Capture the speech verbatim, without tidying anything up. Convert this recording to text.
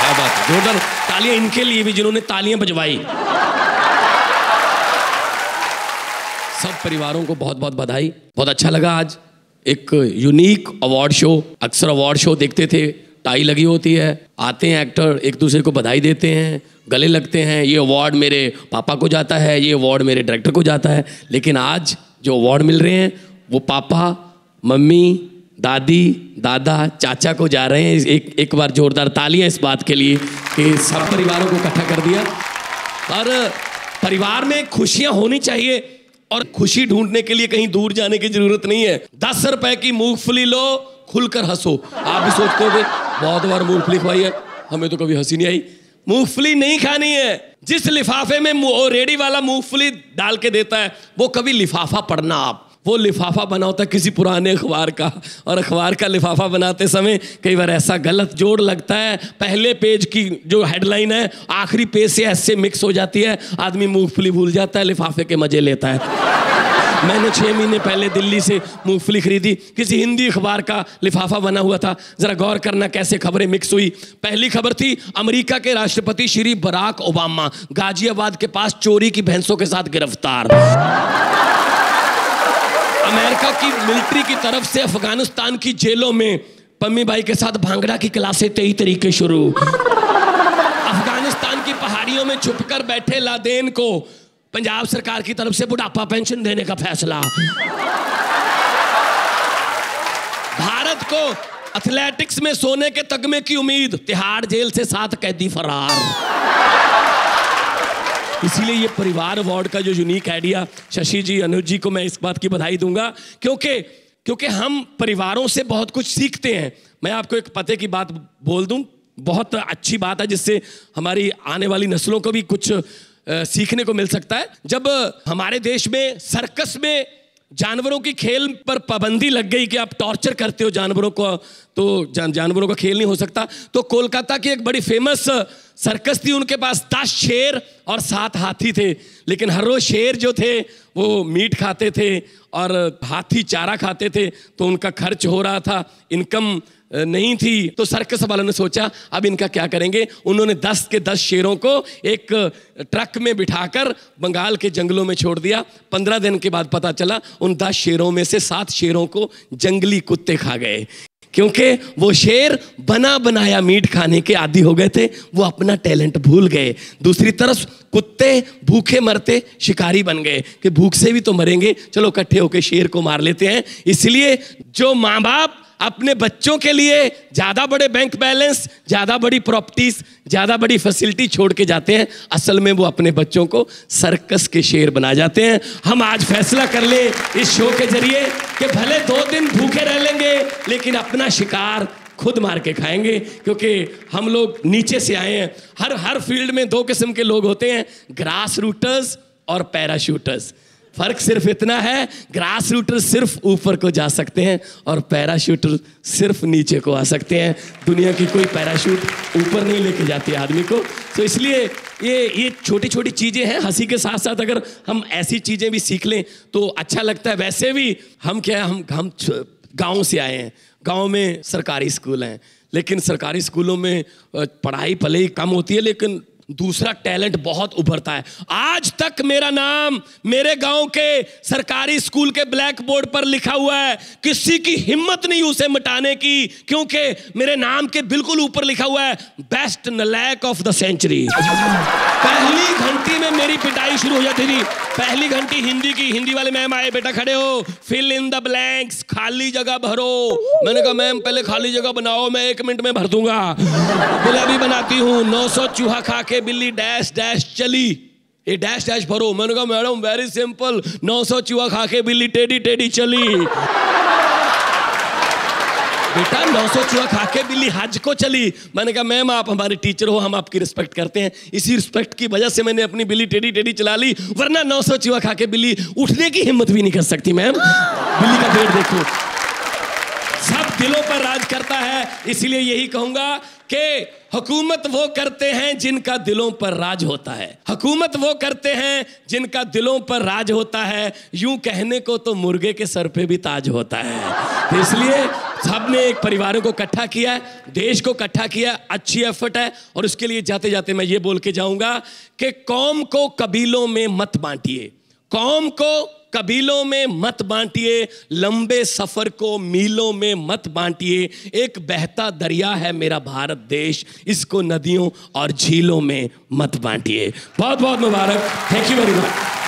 क्या बात है, जोरदार तालियां इनके लिए भी जिन्होंने तालियां बजवाई। सब परिवारों को बहुत बहुत बधाई। बहुत अच्छा लगा आज एक यूनिक अवार्ड शो। अक्सर अवार्ड शो देखते थे, टाई लगी होती है, आते हैं एक्टर, एक दूसरे को बधाई देते हैं, गले लगते हैं, ये अवार्ड मेरे पापा को जाता है, ये अवार्ड मेरे डायरेक्टर को जाता है। लेकिन आज जो अवार्ड मिल रहे हैं वो पापा, मम्मी, दादी, दादा, चाचा को जा रहे हैं। एक एक बार जोरदार तालियां इस बात के लिए कि सब परिवारों को इकट्ठा कर दिया। और परिवार में खुशियां होनी चाहिए और खुशी ढूंढने के लिए कहीं दूर जाने की जरूरत नहीं है। दस रुपए की मूंगफली लो, खुलकर हंसो। आप भी सोचते हो बहुत बार मूंगफली खवाई है, हमें तो कभी हंसी नहीं आई। मूंगफली नहीं खानी है। जिस लिफाफे में रेडी वाला मूंगफली डाल के देता है वो कभी लिफाफा पढ़ना आप, वो लिफाफा बना होता है किसी पुराने अखबार का, और अखबार का लिफाफा बनाते समय कई बार ऐसा गलत जोड़ लगता है, पहले पेज की जो हेडलाइन है आखिरी पेज से ऐसे मिक्स हो जाती है, आदमी मूंगफली भूल जाता है, लिफाफे के मजे लेता है। मैंने छह महीने पहले दिल्ली से मूंगफली खरीदी, किसी हिंदी अखबार का लिफाफा बना हुआ था। जरा गौर करना कैसे खबरें मिक्स हुई। पहली खबर थी अमेरिका के राष्ट्रपति श्री बराक ओबामा गाजियाबाद के पास चोरी की भैंसों के साथ गिरफ्तार। अमेरिका की मिलिट्री की तरफ से अफगानिस्तान की जेलों में पम्मी बाई के साथ भांगड़ा की क्लासें तेई तरीके शुरू। अफगानिस्तान की पहाड़ियों में छुपकर बैठे लादेन को पंजाब सरकार की तरफ से बुढ़ापा पेंशन देने का फैसला। भारत को एथलेटिक्स में सोने के तगमे की उम्मीद, तिहाड़ जेल से सात कैदी फरार। इसीलिए ये परिवार अवार्ड का जो यूनिक आइडिया, शशि जी, अनुज जी को मैं इस बात की बधाई दूंगा क्योंकि क्योंकि हम परिवारों से बहुत कुछ सीखते हैं। मैं आपको एक पते की बात बोल दूं, बहुत अच्छी बात है जिससे हमारी आने वाली नस्लों को भी कुछ आ, सीखने को मिल सकता है। जब हमारे देश में सर्कस में जानवरों की खेल पर पाबंदी लग गई कि आप टॉर्चर करते हो जानवरों को, तो जान, जानवरों का खेल नहीं हो सकता, तो कोलकाता की एक बड़ी फेमस सर्कस थी, उनके पास दस शेर और सात हाथी थे। लेकिन हर रोज शेर जो थे वो मीट खाते थे और हाथी चारा खाते थे, तो उनका खर्च हो रहा था, इनकम नहीं थी। तो सर्कस वालों ने सोचा अब इनका क्या करेंगे। उन्होंने दस के दस शेरों को एक ट्रक में बिठाकर बंगाल के जंगलों में छोड़ दिया। पंद्रह दिन के बाद पता चला उन दस शेरों में से सात शेरों को जंगली कुत्ते खा गए, क्योंकि वो शेर बना बनाया मीट खाने के आदी हो गए थे, वो अपना टैलेंट भूल गए। दूसरी तरफ कुत्ते भूखे मरते शिकारी बन गए कि भूख से भी तो मरेंगे, चलो इकट्ठे होकर शेर को मार लेते हैं। इसलिए जो माँ बाप अपने बच्चों के लिए ज्यादा बड़े बैंक बैलेंस, ज्यादा बड़ी प्रॉपर्टीज, ज्यादा बड़ी फैसिलिटी छोड़ के जाते हैं, असल में वो अपने बच्चों को सर्कस के शेर बना जाते हैं। हम आज फैसला कर ले इस शो के जरिए कि भले दो दिन भूखे रह लेंगे लेकिन अपना शिकार खुद मार के खाएंगे, क्योंकि हम लोग नीचे से आए हैं। हर हर फील्ड में दो किस्म के लोग होते हैं, ग्रास रूटर्स और पैराशूटर्स। फर्क सिर्फ इतना है, ग्रास रूटर सिर्फ ऊपर को जा सकते हैं और पैराशूटर सिर्फ नीचे को आ सकते हैं। दुनिया की कोई पैराशूट ऊपर नहीं लेके जाती आदमी को। तो इसलिए ये ये छोटी छोटी चीज़ें हैं, हंसी के साथ साथ अगर हम ऐसी चीज़ें भी सीख लें तो अच्छा लगता है। वैसे भी हम क्या हम हम गाँव से आए हैं, गाँव में सरकारी स्कूल हैं, लेकिन सरकारी स्कूलों में पढ़ाई भले ही कम होती है लेकिन दूसरा टैलेंट बहुत उभरता है। आज तक मेरा नाम मेरे गांव के सरकारी स्कूल के ब्लैक बोर्ड पर लिखा हुआ है, किसी की हिम्मत नहीं उसे मिटाने की, क्योंकि मेरे नाम के बिल्कुल ऊपर लिखा हुआ है बेस्ट नलायक ऑफ द सेंचुरी। पहली घंटी में मेरी पिटाई शुरू हो जाती थी। पहली घंटी हिंदी की, हिंदी वाले मैम आए, बेटा खड़े हो, फिल इन द ब्लैंक्स, खाली जगह भरो। मैंने कहा मैम पहले खाली जगह बनाओ, मैं एक मिनट में भर दूंगा। बिला भी बनाती हूँ, नौ सौ चूहा खा के बिल्ली डैश डैश चली, ये डैश डैश भरो। मैंने कहा मैडम वेरी सिंपल, नौ सौ चूहा खा के बिल्ली टेढ़ी टेढ़ी चली। बेटा नौ सौ चूहा खा के बिल्ली हज को चली। मैंने कहा मैम आप हमारे टीचर हो, हम आपकी रिस्पेक्ट करते हैं, इसी रिस्पेक्ट की वजह से मैंने अपनी बिल्ली टेढ़ी टेढ़ी चला ली, वरना नौ सौ चूहा खा के बिल्ली उठने की हिम्मत भी नहीं कर सकती। मैम बिल्ली का पेट देखो, सब दिलों पर राज करता है। इसलिए यही कहूंगा कि हुकूमत वो करते हैं जिनका दिलों पर राज होता है, हुकूमत वो करते हैं जिनका दिलों पर राज होता है। यूं कहने को तो मुर्गे के सर पे भी ताज होता है। तो इसलिए सबने एक परिवारों को इकट्ठा किया है, देश को इकट्ठा किया है, अच्छी एफर्ट है। और उसके लिए जाते जाते मैं ये बोल के जाऊंगा कि कौम को कबीलों में मत बांटिए, कौम को कबीलों में मत बांटिए, लंबे सफर को मीलों में मत बांटिए। एक बहता दरिया है मेरा भारत देश, इसको नदियों और झीलों में मत बांटिए। बहुत बहुत मुबारक। Thank you very much.